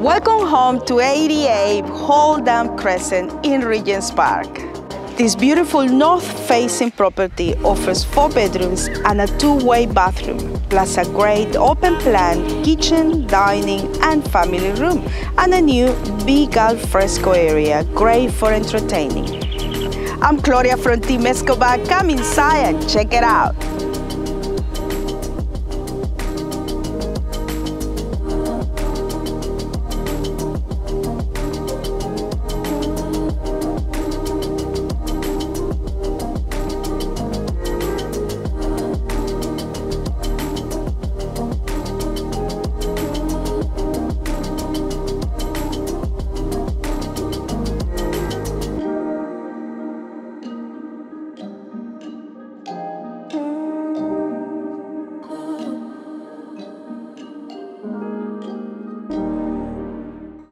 Welcome home to 88 Haldham Crescent in Regents Park. This beautiful north-facing property offers 4 bedrooms and a 2-way bathroom, plus a great open-plan kitchen, dining and family room, and a new big al fresco area, great for entertaining. I'm Gloria from Team Escobar. Come inside and check it out.